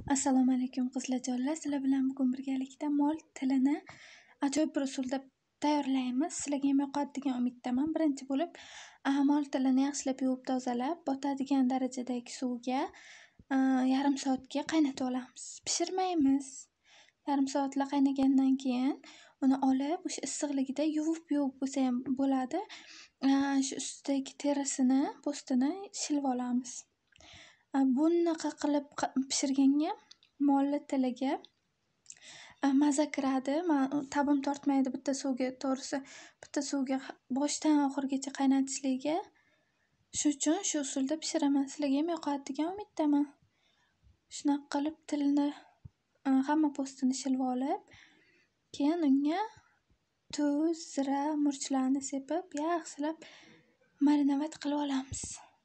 Assalomu alaykum qizlarjonlar. Sizlar bilan bugun birgalikda mol tilini ajoyib bir usulda tayyorlaymiz. Sizlarga ham yoqadi degan umiddaman. Birinchi bo'lib mol tilini yaxshilab yuvib tozalab, botadigan darajadagi suvga yarim soatga qaynatib olamiz. Pishirmaymiz. Yarim soatla qaynagandan keyin uni olib, o'sha issiqligida yuvib bo'lsa ham bo'ladi. Shu ustidagi terisini, po'stini shilib olamiz. Bunaqa qilib pishirganga molli tiliga maza kiradi. Tabim tortmaydi bitta suvga, to'g'risi bitta suvga boshdan oxirigacha qaynatishligiga. Shuning uchun shu usulda pishiraman. Sizlarga ham yoqadi degan umiddaman. Shunaqa qilib tilni hamma po'stini shilib olib, keyin unga tuz, zira, murchlarni sepib, yaxshilab marinovat qilib olamiz.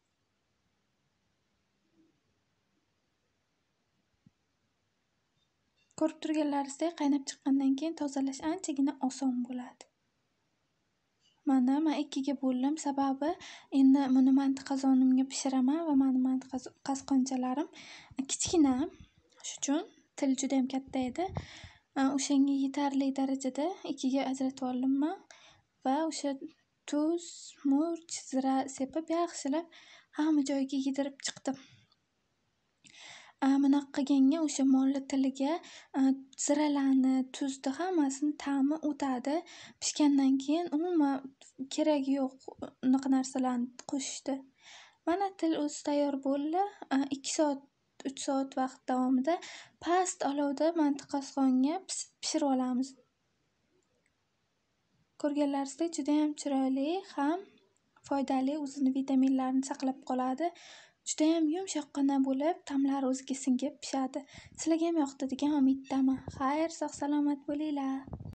Ko'rib turganlaringizdek, qaynab chiqqandan keyin tozalash anchagina oson bo'ladi. Mana men ikkiga bo'ldim, sababi endi buni manti qozonimga pishiraman va meni manti qosqonchalarim kichkina. Shuning uchun til juda ham katta edi. O'shanga yetarli darajada ikkiga ajratib oldim men va o'sha tuz, murch, zira sepib yaxshilab hamma joyiga yedirib chiqdim. Bunaqa qilganga o'sha molli tiliga ziralarni, tuzni hammasini ta'mi o'tadi. Pishgandan keyin umuman keragi yo'q unaqa narsalarni qo'shishdi. Mana til o'zi tayyor bo'ldi. 2 soat, 3 soat vaqt davomida past olovda manti qosqonga pishirib olamiz. Ko'rganlaringizdek juda ham chiroyli ham foydali, o'zini vitaminlarini saqlab qoladi. Juda ham yumshoqqina bo'lib, ta'mlari o'ziga singib pishadi. Sizlarga ham yoqdi degan umiddaman. Xayr, sog' salomat bo'linglar.